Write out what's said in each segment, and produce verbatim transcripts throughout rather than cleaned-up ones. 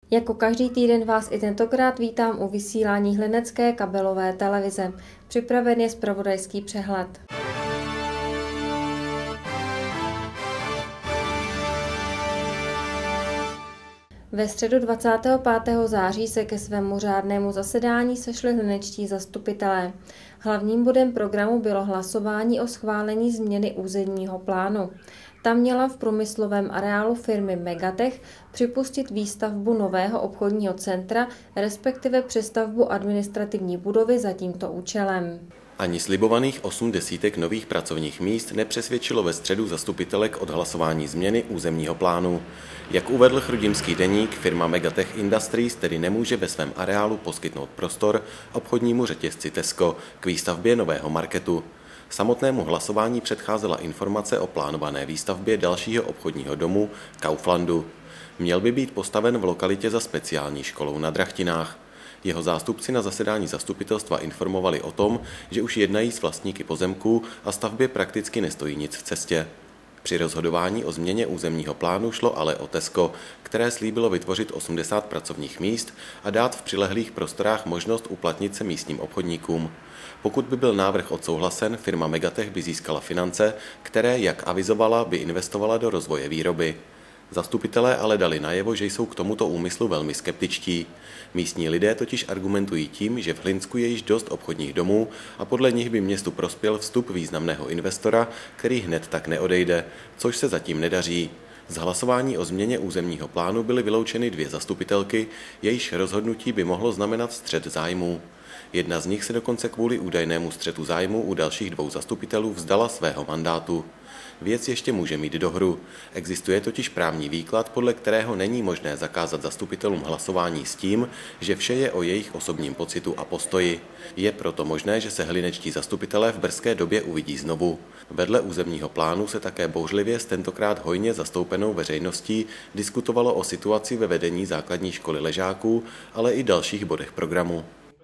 Jako každý týden vás i tentokrát vítám u vysílání Hlinecké kabelové televize. Připraven je zpravodajský přehled. Ve středu dvacátého pátého září se ke svému řádnému zasedání sešli hlinečtí zastupitelé. Hlavním bodem programu bylo hlasování o schválení změny územního plánu. Ta měla v průmyslovém areálu firmy Megatech připustit výstavbu nového obchodního centra, respektive přestavbu administrativní budovy za tímto účelem. Ani slibovaných osm desítek nových pracovních míst nepřesvědčilo ve středu zastupitelek od hlasování změny územního plánu. Jak uvedl chrudimský deník, firma Megatech Industries tedy nemůže ve svém areálu poskytnout prostor obchodnímu řetězci Tesco k výstavbě nového marketu. Samotnému hlasování předcházela informace o plánované výstavbě dalšího obchodního domu Kauflandu. Měl by být postaven v lokalitě za speciální školou na Drachtinách. Jeho zástupci na zasedání zastupitelstva informovali o tom, že už jednají s vlastníky pozemků a stavbě prakticky nestojí nic v cestě. Při rozhodování o změně územního plánu šlo ale o Tesco, které slíbilo vytvořit osmdesát pracovních míst a dát v přilehlých prostorách možnost uplatnit se místním obchodníkům. Pokud by byl návrh odsouhlasen, firma Megatech by získala finance, které, jak avizovala, by investovala do rozvoje výroby. Zastupitelé ale dali najevo, že jsou k tomuto úmyslu velmi skeptičtí. Místní lidé totiž argumentují tím, že v Hlinsku je již dost obchodních domů a podle nich by městu prospěl vstup významného investora, který hned tak neodejde, což se zatím nedaří. Z hlasování o změně územního plánu byly vyloučeny dvě zastupitelky, jejichž rozhodnutí by mohlo znamenat střet zájmů. Jedna z nich se dokonce kvůli údajnému střetu zájmů u dalších dvou zastupitelů vzdala svého mandátu. Věc ještě může mít dohru. Existuje totiž právní výklad, podle kterého není možné zakázat zastupitelům hlasování s tím, že vše je o jejich osobním pocitu a postoji. Je proto možné, že se hlinečtí zastupitelé v brzké době uvidí znovu. Vedle územního plánu se také bouřlivě s tentokrát hojně zastoupenou veřejností diskutovalo o situaci ve vedení základní školy Ležáků, ale i dalších bodech programu.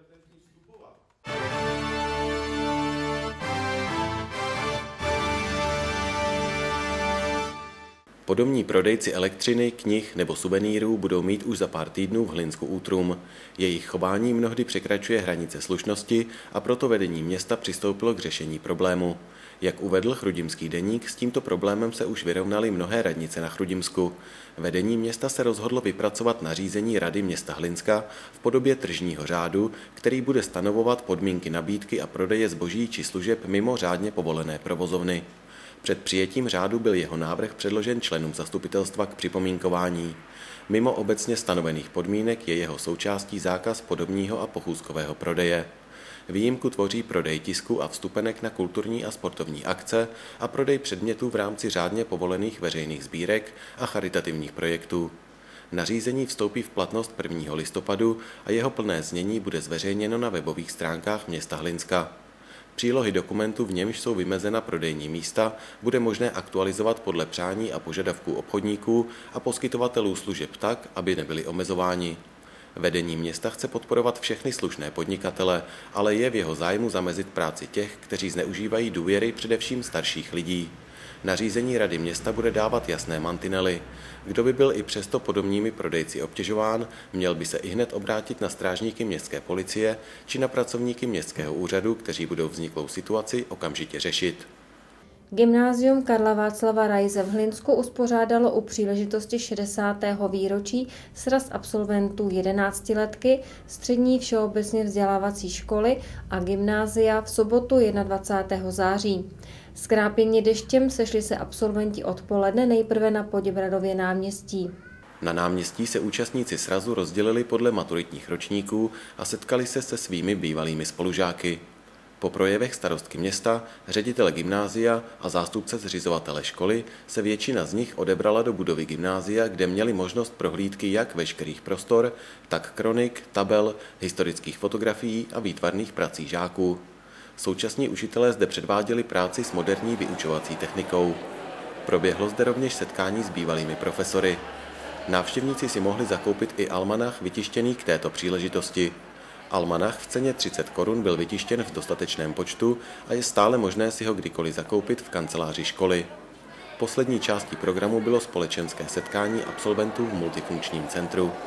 Podomní prodejci elektřiny, knih nebo suvenýrů budou mít už za pár týdnů v Hlinsku útrum. Jejich chování mnohdy překračuje hranice slušnosti a proto vedení města přistoupilo k řešení problému. Jak uvedl chrudimský deník, s tímto problémem se už vyrovnaly mnohé radnice na Chrudimsku. Vedení města se rozhodlo vypracovat nařízení Rady města Hlinska v podobě tržního řádu, který bude stanovovat podmínky nabídky a prodeje zboží či služeb mimo řádně povolené provozovny. Před přijetím řádu byl jeho návrh předložen členům zastupitelstva k připomínkování. Mimo obecně stanovených podmínek je jeho součástí zákaz podomního a pochůzkového prodeje. Výjimku tvoří prodej tisku a vstupenek na kulturní a sportovní akce a prodej předmětů v rámci řádně povolených veřejných sbírek a charitativních projektů. Nařízení vstoupí v platnost prvního listopadu a jeho plné znění bude zveřejněno na webových stránkách města Hlinska. Přílohy dokumentu, v němž jsou vymezena prodejní místa, bude možné aktualizovat podle přání a požadavků obchodníků a poskytovatelů služeb tak, aby nebyli omezováni. Vedení města chce podporovat všechny slušné podnikatele, ale je v jeho zájmu zamezit práci těch, kteří zneužívají důvěry především starších lidí. Nařízení Rady města bude dávat jasné mantinely. Kdo by byl i přesto podomními prodejci obtěžován, měl by se ihned obrátit na strážníky městské policie či na pracovníky městského úřadu, kteří budou vzniklou situaci okamžitě řešit. Gymnázium Karla Václava Raise v Hlinsku uspořádalo u příležitosti šedesátého výročí sraz absolventů jedenáctiletky střední všeobecně vzdělávací školy a gymnázia v sobotu dvacátého prvního září. Zkrápěni deštěm sešli se absolventi odpoledne nejprve na Poděbradově náměstí. Na náměstí se účastníci srazu rozdělili podle maturitních ročníků a setkali se se svými bývalými spolužáky. Po projevech starostky města, ředitele gymnázia a zástupce zřizovatele školy se většina z nich odebrala do budovy gymnázia, kde měli možnost prohlídky jak veškerých prostor, tak kronik, tabel, historických fotografií a výtvarných prací žáků. Současní učitelé zde předváděli práci s moderní vyučovací technikou. Proběhlo zde rovněž setkání s bývalými profesory. Návštěvníci si mohli zakoupit i almanach vytištěný k této příležitosti. Almanach v ceně třicet korun byl vytištěn v dostatečném počtu a je stále možné si ho kdykoliv zakoupit v kanceláři školy. Poslední částí programu bylo společenské setkání absolventů v multifunkčním centru.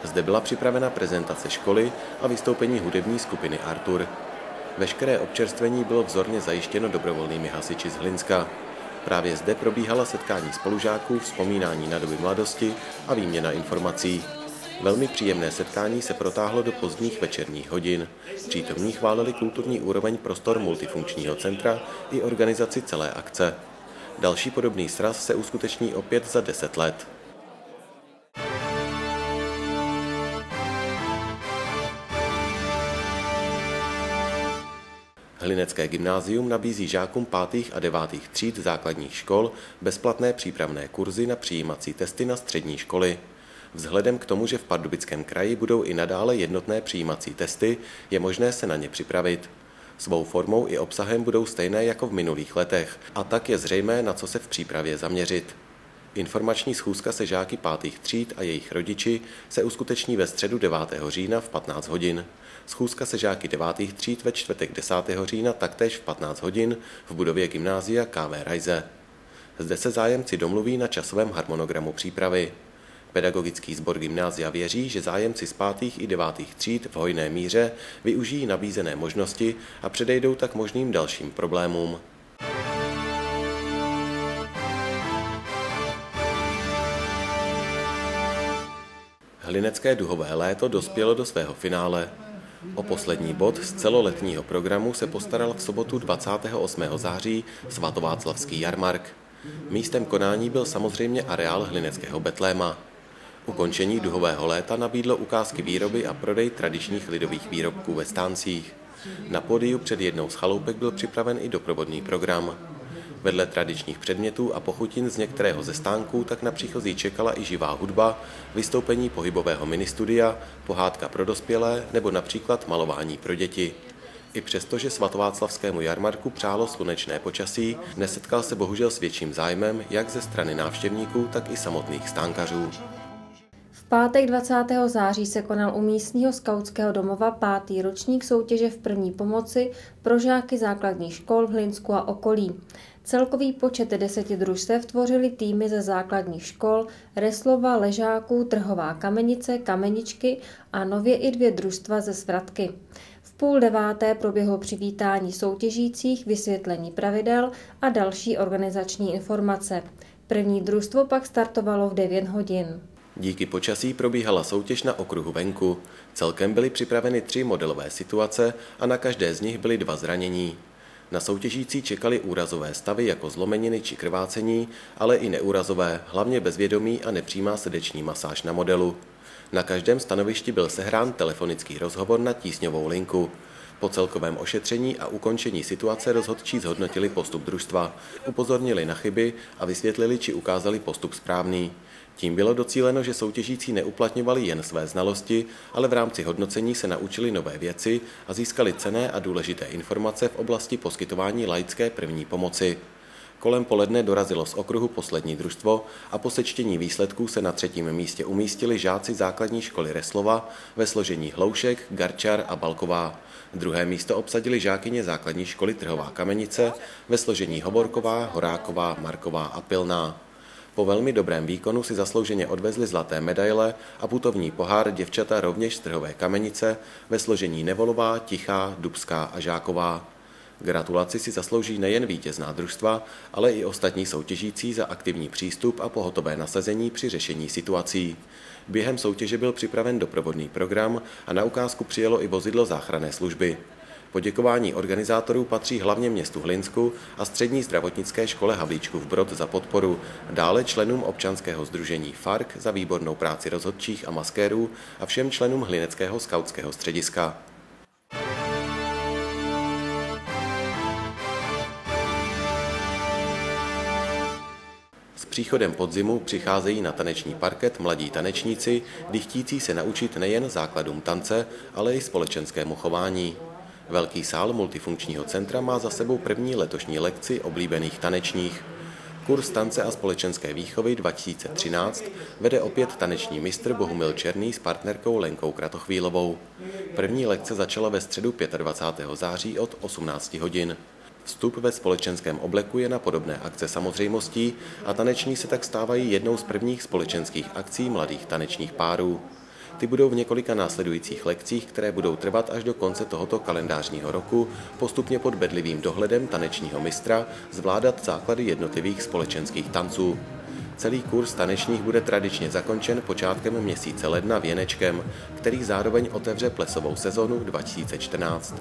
Zde byla připravena prezentace školy a vystoupení hudební skupiny Artur. Veškeré občerstvení bylo vzorně zajištěno dobrovolnými hasiči z Hlinska. Právě zde probíhala setkání spolužáků, vzpomínání na doby mladosti a výměna informací. Velmi příjemné setkání se protáhlo do pozdních večerních hodin. Přítomní chválili kulturní úroveň prostor multifunkčního centra i organizaci celé akce. Další podobný sraz se uskuteční opět za deset let. Hlinecké gymnázium nabízí žákům pátých a devátých tříd základních škol bezplatné přípravné kurzy na přijímací testy na střední školy. Vzhledem k tomu, že v Pardubickém kraji budou i nadále jednotné přijímací testy, je možné se na ně připravit. Svou formou i obsahem budou stejné jako v minulých letech a tak je zřejmé, na co se v přípravě zaměřit. Informační schůzka se žáky pátých tříd a jejich rodiči se uskuteční ve středu devátého října v patnáct hodin. Schůzka se žáky devátých tříd ve čtvrtek desátého října taktéž v patnáct hodin v budově gymnázia K V Rajze. Zde se zájemci domluví na časovém harmonogramu přípravy. Pedagogický sbor gymnázia věří, že zájemci z pátých i devátých tříd v hojné míře využijí nabízené možnosti a předejdou tak možným dalším problémům. Hlinecké duhové léto dospělo do svého finále. O poslední bod z celoletního programu se postaral v sobotu dvacátého osmého září svatováclavský jarmark. Místem konání byl samozřejmě areál hlineckého Betléma. Ukončení duhového léta nabídlo ukázky výroby a prodej tradičních lidových výrobků ve stáncích. Na pódiu před jednou z chaloupek byl připraven i doprovodný program. Vedle tradičních předmětů a pochutin z některého ze stánků tak na příchozí čekala i živá hudba, vystoupení pohybového ministudia, pohádka pro dospělé nebo například malování pro děti. I přesto, že svatováclavskému jarmarku přálo slunečné počasí, nesetkal se bohužel s větším zájmem jak ze strany návštěvníků, tak i samotných stánkařů. V pátek dvacátého září se konal u místního skautského domova pátý ročník soutěže v první pomoci pro žáky základních škol v Hlinsku a okolí. Celkový počet deseti družstev tvořily týmy ze základních škol Reslova, Ležáků, Trhová Kamenice, Kameničky a nově i dvě družstva ze Svratky. V půl deváté proběhlo přivítání soutěžících, vysvětlení pravidel a další organizační informace. První družstvo pak startovalo v devět hodin. Díky počasí probíhala soutěž na okruhu venku. Celkem byly připraveny tři modelové situace a na každé z nich byly dva zranění. Na soutěžící čekaly úrazové stavy jako zlomeniny či krvácení, ale i neúrazové, hlavně bezvědomí a nepřímá srdeční masáž na modelu. Na každém stanovišti byl sehrán telefonický rozhovor na tísňovou linku. Po celkovém ošetření a ukončení situace rozhodčí zhodnotili postup družstva, upozornili na chyby a vysvětlili či ukázali postup správný. Tím bylo docíleno, že soutěžící neuplatňovali jen své znalosti, ale v rámci hodnocení se naučili nové věci a získali cenné a důležité informace v oblasti poskytování laické první pomoci. Kolem poledne dorazilo z okruhu poslední družstvo a po sečtení výsledků se na třetím místě umístili žáci základní školy Reslova ve složení Hloušek, Garčar a Balková. Druhé místo obsadili žákyně základní školy Trhová Kamenice ve složení Hovorková, Horáková, Marková a Pilná. Po velmi dobrém výkonu si zaslouženě odvezli zlaté medaile a putovní pohár děvčata rovněž z Trhové Kamenice ve složení Nevolová, Tichá, Dubská a Žáková. Gratulaci si zaslouží nejen vítězná družstva, ale i ostatní soutěžící za aktivní přístup a pohotové nasazení při řešení situací. Během soutěže byl připraven doprovodný program a na ukázku přijelo i vozidlo záchranné služby. Poděkování organizátorů patří hlavně městu Hlinsku a střední zdravotnické škole Havlíčkův Brod za podporu, dále členům občanského sdružení F A R C za výbornou práci rozhodčích a maskérů a všem členům Hlineckého skautského střediska. S příchodem podzimu přicházejí na taneční parket mladí tanečníci, chtící se naučit nejen základům tance, ale i společenskému chování. Velký sál multifunkčního centra má za sebou první letošní lekci oblíbených tanečních. Kurz tance a společenské výchovy dva tisíce třináct vede opět taneční mistr Bohumil Černý s partnerkou Lenkou Kratochvílovou. První lekce začala ve středu dvacátého pátého září od osmnácti hodin. Vstup ve společenském obleku je na podobné akce samozřejmostí a taneční se tak stávají jednou z prvních společenských akcí mladých tanečních párů. Ty budou v několika následujících lekcích, které budou trvat až do konce tohoto kalendářního roku, postupně pod bedlivým dohledem tanečního mistra zvládat základy jednotlivých společenských tanců. Celý kurz tanečních bude tradičně zakončen počátkem měsíce ledna věnečkem, který zároveň otevře plesovou sezonu dva tisíce čtrnáct.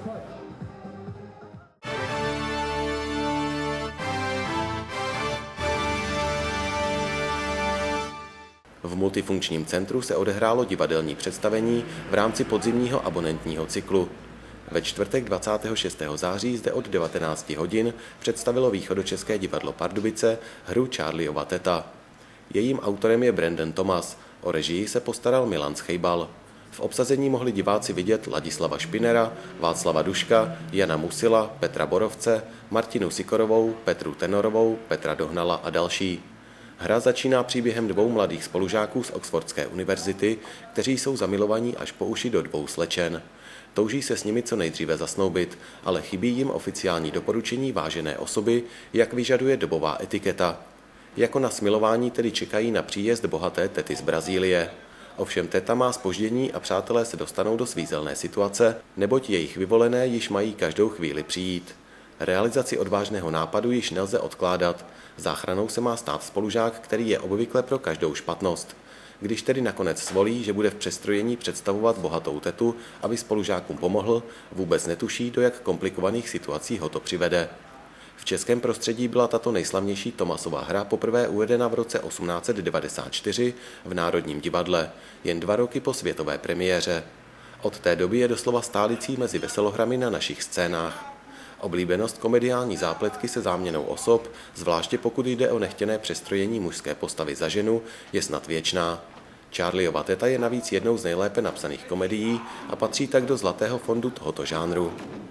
V multifunkčním centru se odehrálo divadelní představení v rámci podzimního abonentního cyklu. Ve čtvrtek dvacátého šestého září zde od devatenácti hodin představilo Východočeské divadlo Pardubice hru Charliova teta. Jejím autorem je Brandon Thomas, o režii se postaral Milan Schejbal. V obsazení mohli diváci vidět Ladislava Špinera, Václava Duška, Jana Musila, Petra Borovce, Martinu Sikorovou, Petru Tenorovou, Petra Dohnala a další. Hra začíná příběhem dvou mladých spolužáků z Oxfordské univerzity, kteří jsou zamilovaní až po uši do dvou slečen. Touží se s nimi co nejdříve zasnoubit, ale chybí jim oficiální doporučení vážené osoby, jak vyžaduje dobová etiketa. Jako na smilování tedy čekají na příjezd bohaté tety z Brazílie. Ovšem teta má zpoždění a přátelé se dostanou do svízelné situace, neboť jejich vyvolené již mají každou chvíli přijít. Realizaci odvážného nápadu již nelze odkládat. Záchranou se má stát spolužák, který je obvykle pro každou špatnost. Když tedy nakonec svolí, že bude v přestrojení představovat bohatou tetu, aby spolužákům pomohl, vůbec netuší, do jak komplikovaných situací ho to přivede. V českém prostředí byla tato nejslavnější Thomasova hra poprvé uvedena v roce osmnáct set devadesát čtyři v Národním divadle, jen dva roky po světové premiéře. Od té doby je doslova stálicí mezi veselohrami na našich scénách. Oblíbenost komediální zápletky se záměnou osob, zvláště pokud jde o nechtěné přestrojení mužské postavy za ženu, je snad věčná. Charliova teta je navíc jednou z nejlépe napsaných komedií a patří tak do zlatého fondu tohoto žánru.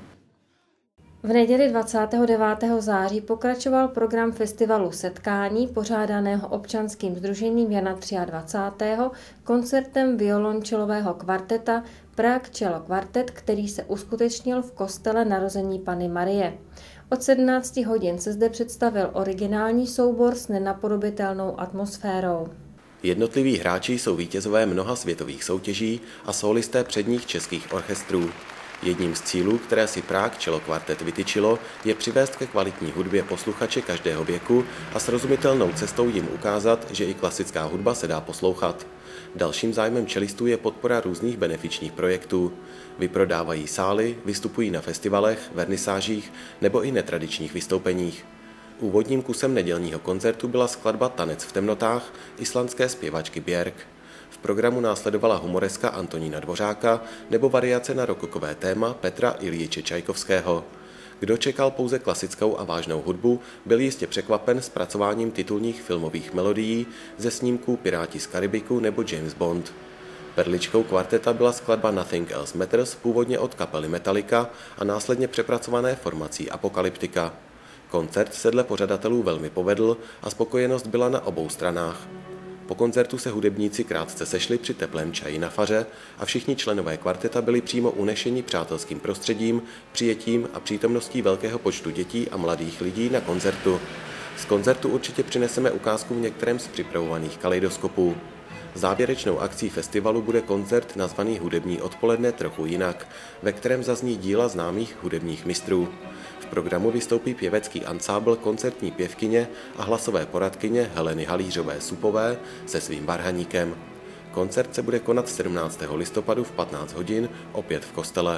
V neděli dvacátého devátého září pokračoval program festivalu Setkání, pořádaného občanským sdružením Jana dvacátého třetího koncertem violončelového kvarteta Prague Cello Quartet, který se uskutečnil v kostele Narození Panny Marie. Od sedmnácti hodin se zde představil originální soubor s nenapodobitelnou atmosférou. Jednotliví hráči jsou vítězové mnoha světových soutěží a sólisté předních českých orchestrů. Jedním z cílů, které si Prague Cello Quartet vytyčilo, je přivést ke kvalitní hudbě posluchače každého věku a srozumitelnou cestou jim ukázat, že i klasická hudba se dá poslouchat. Dalším zájmem čelistů je podpora různých benefičních projektů. Vyprodávají sály, vystupují na festivalech, vernisážích nebo i netradičních vystoupeních. Úvodním kusem nedělního koncertu byla skladba Tanec v temnotách islandské zpěvačky Björk. V programu následovala humoreska Antonína Dvořáka nebo variace na rokokové téma Petra Iljiče Čajkovského. Kdo čekal pouze klasickou a vážnou hudbu, byl jistě překvapen zpracováním titulních filmových melodií ze snímků Piráti z Karibiku nebo James Bond. Perličkou kvarteta byla skladba Nothing Else Matters, původně od kapely Metallica a následně přepracované formací Apokalyptika. Koncert se dle pořadatelů velmi povedl a spokojenost byla na obou stranách. Po koncertu se hudebníci krátce sešli při teplém čaji na faře a všichni členové kvarteta byli přímo unešeni přátelským prostředím, přijetím a přítomností velkého počtu dětí a mladých lidí na koncertu. Z koncertu určitě přineseme ukázku v některém z připravovaných kaleidoskopů. Závěrečnou akcí festivalu bude koncert nazvaný Hudební odpoledne trochu jinak, ve kterém zazní díla známých hudebních mistrů. V programu vystoupí pěvecký ansábl koncertní pěvkyně a hlasové poradkyně Heleny Halířové-Supové se svým varhaníkem. Koncert se bude konat sedmnáctého listopadu v patnáct hodin, opět v kostele.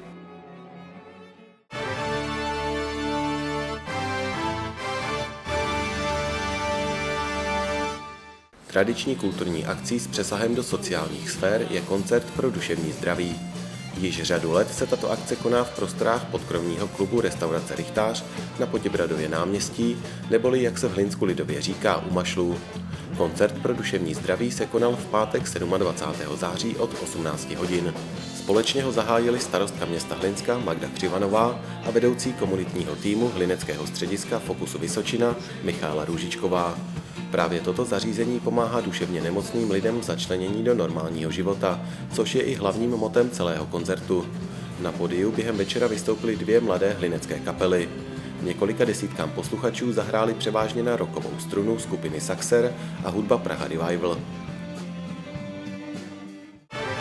Tradiční kulturní akcí s přesahem do sociálních sfér je koncert pro duševní zdraví. Již řadu let se tato akce koná v prostorách podkrovního klubu restaurace Rychtář na Poděbradově náměstí, neboli jak se v Hlinsku lidově říká u mašlů. Koncert pro duševní zdraví se konal v pátek dvacátého sedmého září od osmnácti hodin. Společně ho zahájili starostka města Hlinska Magda Křivanová a vedoucí komunitního týmu Hlineckého střediska Fokusu Vysočina Michála Růžičková. Právě toto zařízení pomáhá duševně nemocným lidem v začlenění do normálního života, což je i hlavním motem celého koncertu. Na pódiu během večera vystoupily dvě mladé hlinecké kapely. Několika desítkám posluchačů zahráli převážně na rockovou strunu skupiny Saxer a hudba Praha Revival.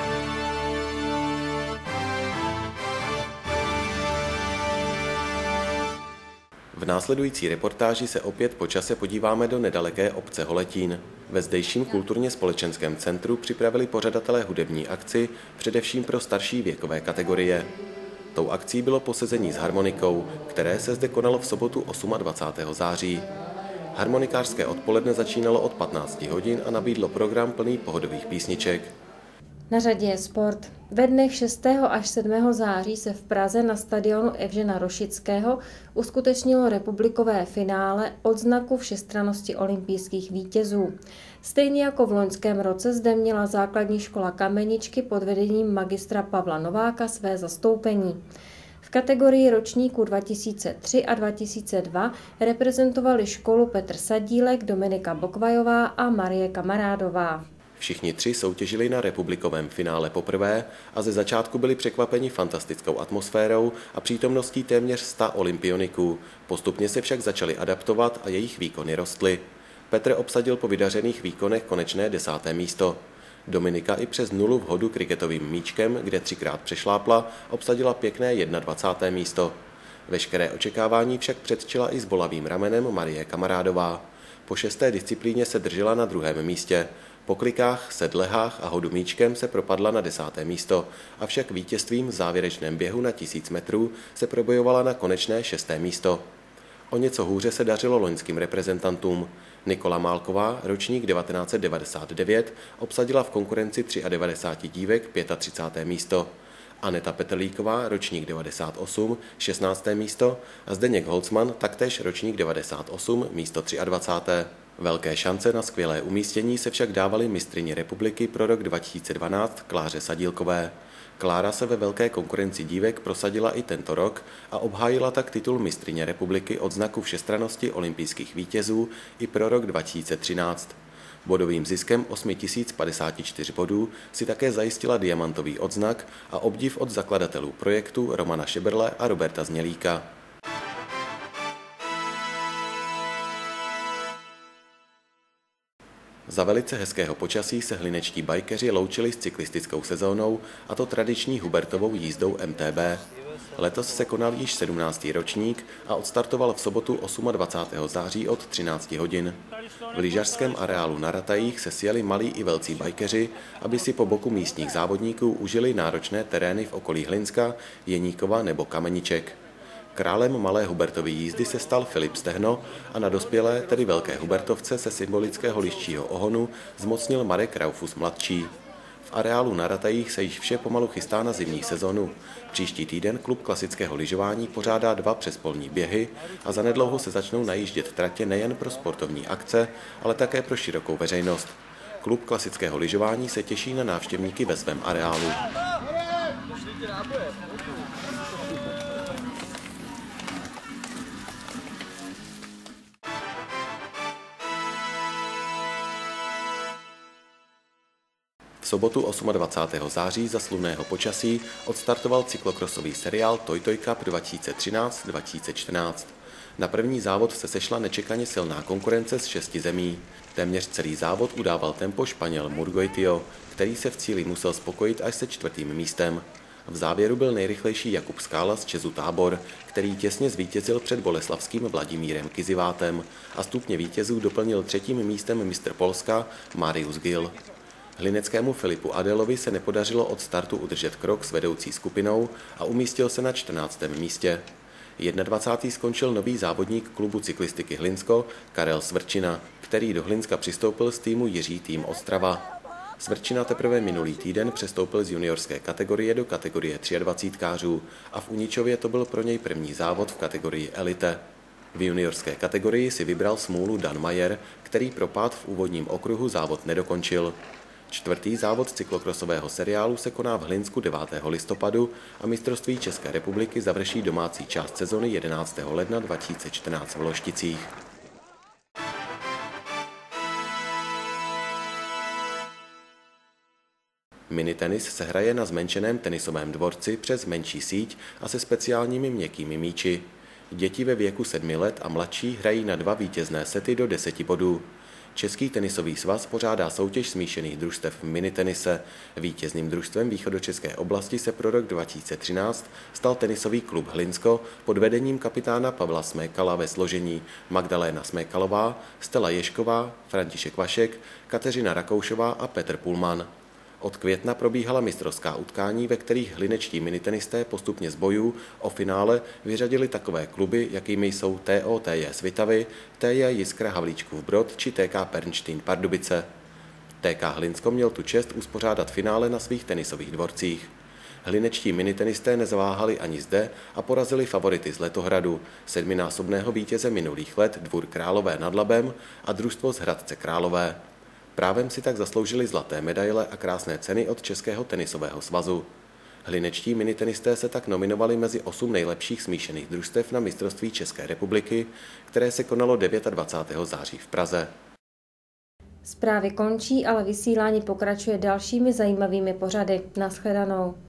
V následující reportáži se opět po čase podíváme do nedaleké obce Holetín. Ve zdejším kulturně společenském centru připravili pořadatelé hudební akci především pro starší věkové kategorie. Tou akcí bylo posezení s harmonikou, které se zde konalo v sobotu dvacátého osmého září. Harmonikářské odpoledne začínalo od patnácti hodin a nabídlo program plný pohodových písniček. Na řadě je sport. Ve dnech šestého až sedmého září se v Praze na stadionu Evžena Rošického uskutečnilo republikové finále odznaku všestrannosti olympijských vítězů. Stejně jako v loňském roce zde měla základní škola Kameničky pod vedením magistra Pavla Nováka své zastoupení. V kategorii ročníků dva tisíce tři a dva tisíce dva reprezentovali školu Petr Sadílek, Dominika Bokvajová a Marie Kamarádová. Všichni tři soutěžili na republikovém finále poprvé a ze začátku byli překvapeni fantastickou atmosférou a přítomností téměř sta olympioniků. Postupně se však začali adaptovat a jejich výkony rostly. Petr obsadil po vydařených výkonech konečné desáté místo. Dominika i přes nulu v hodu kriketovým míčkem, kde třikrát přešlápla, obsadila pěkné dvacáté první místo. Veškeré očekávání však předčila i s bolavým ramenem Marie Kamarádová. Po šesté disciplíně se držela na druhém místě. Po klikách, sedlehách a hodu míčkem se propadla na desáté místo, avšak vítězstvím v závěrečném běhu na tisíc metrů se probojovala na konečné šesté místo. O něco hůře se dařilo loňským reprezentantům. Nikola Málková, ročník devatenáct set devadesát devět, obsadila v konkurenci devadesát tři dívek třicáté páté místo. Aneta Petrlíková, ročník devadesát osm, šestnácté místo a Zdeněk Holcman, taktéž ročník devadesát osm, místo dvacáté třetí Velké šance na skvělé umístění se však dávaly mistryni republiky pro rok dva tisíce dvanáct Kláře Sadílkové. Klára se ve velké konkurenci dívek prosadila i tento rok a obhájila tak titul mistryně republiky odznaku všestrannosti olympijských vítězů i pro rok dva tisíce třináct. Bodovým ziskem osm tisíc padesát čtyři bodů si také zajistila diamantový odznak a obdiv od zakladatelů projektu Romana Šeberle a Roberta Znělíka. Za velice hezkého počasí se hlinečtí bajkeři loučili s cyklistickou sezónou, a to tradiční Hubertovou jízdou M T B. Letos se konal již sedmnáctý ročník a odstartoval v sobotu dvacátého osmého září od třinácti hodin. V lyžařském areálu na Ratajích se sjeli malí i velcí bajkeři, aby si po boku místních závodníků užili náročné terény v okolí Hlinska, Jeníkova nebo Kameniček. Králem malé Hubertovy jízdy se stal Filip Stehno a na dospělé, tedy velké Hubertovce se symbolického liščího ohonu zmocnil Marek Raufus mladší. V areálu na Ratajích se již vše pomalu chystá na zimní sezonu. Příští týden klub klasického lyžování pořádá dva přespolní běhy a zanedlouho se začnou najíždět tratě nejen pro sportovní akce, ale také pro širokou veřejnost. Klub klasického lyžování se těší na návštěvníky ve svém areálu. V sobotu dvacátého osmého září za slunného počasí odstartoval cyklokrosový seriál Toy Toy Cup dva tisíce třináct dva tisíce čtrnáct. Na první závod se sešla nečekaně silná konkurence z šesti zemí. Téměř celý závod udával tempo Španěl Murgoitio, který se v cíli musel spokojit až se čtvrtým místem. V závěru byl nejrychlejší Jakub Skála z Česu Tábor, který těsně zvítězil před boleslavským Vladimírem Kizivátem a stupně vítězů doplnil třetím místem mistr Polska Marius Gil. Hlineckému Filipu Adelovi se nepodařilo od startu udržet krok s vedoucí skupinou a umístil se na čtrnáctém místě. dvacátého prvního skončil nový závodník klubu cyklistiky Hlinsko Karel Svrčina, který do Hlinska přistoupil z týmu Jiří Tým Ostrava. Svrčina teprve minulý týden přestoupil z juniorské kategorie do kategorie dvacítkářů a v Uničově to byl pro něj první závod v kategorii elite. V juniorské kategorii si vybral smůlu Dan Majer, který propad v úvodním okruhu závod nedokončil. Čtvrtý závod cyklokrosového seriálu se koná v Hlinsku devátého listopadu a mistrovství České republiky završí domácí část sezony jedenáctého ledna dva tisíce čtrnáct v Lošticích. Minitenis se hraje na zmenšeném tenisovém dvorci přes menší síť a se speciálními měkkými míči. Děti ve věku sedmi let a mladší hrají na dva vítězné sety do deseti bodů. Český tenisový svaz pořádá soutěž smíšených družstev v minitenise. Vítězným družstvem východočeské oblasti se pro rok dva tisíce třináct stal tenisový klub Hlinsko pod vedením kapitána Pavla Smékala ve složení Magdaléna Smékalová, Stella Ješková, František Vašek, Kateřina Rakoušová a Petr Pulman. Od května probíhala mistrovská utkání, ve kterých hlinečtí minitenisté postupně z bojů o finále vyřadili takové kluby, jakými jsou T O T J Svitavy, T J Jiskra Havlíčkův Brod či T K Pernštejn Pardubice. T K Hlinsko měl tu čest uspořádat finále na svých tenisových dvorcích. Hlinečtí minitenisté nezaváhali ani zde a porazili favority z Letohradu, sedminásobného vítěze minulých let Dvůr Králové nad Labem a družstvo z Hradce Králové. Právem si tak zasloužili zlaté medaile a krásné ceny od Českého tenisového svazu. Hlinečtí minitenisté se tak nominovali mezi osm nejlepších smíšených družstev na mistrovství České republiky, které se konalo dvacátého devátého září v Praze. Zprávy končí, ale vysílání pokračuje dalšími zajímavými pořady. Nashledanou.